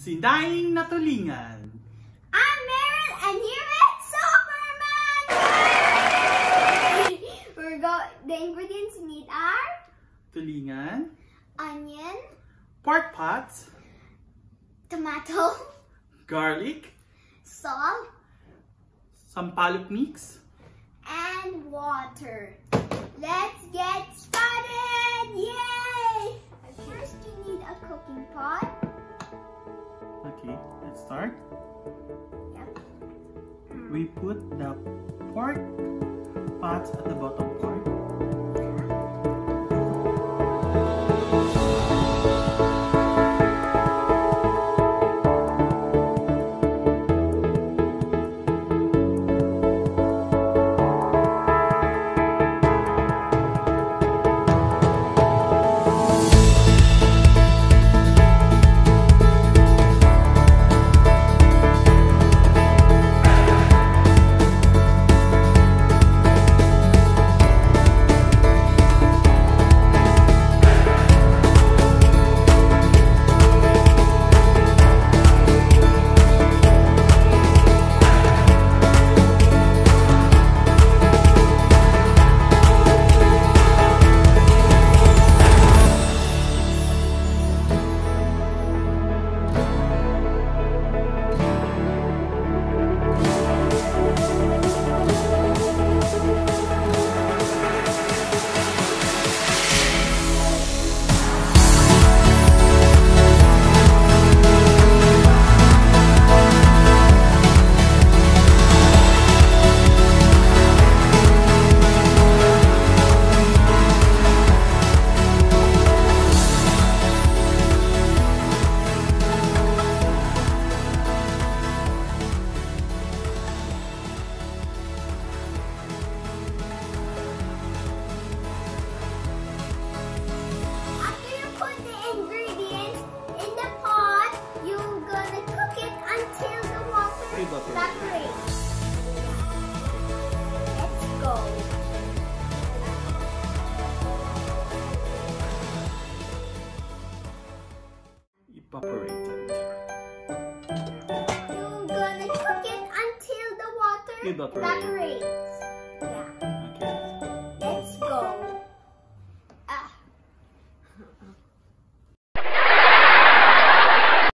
Sinaing na Tulingan. I'm Meryl and here is Superman! The ingredients you need are Tulingan, onion, pork pots, tomato, garlic, salt, Sampaloc mix, and water. Let's get started! Yay! First you need a cooking pot. Okay, let's start. Yep. We put the pork pots at the bottom part. Evaporate. Let's go. Evaporated. You're gonna cook it until the water evaporates.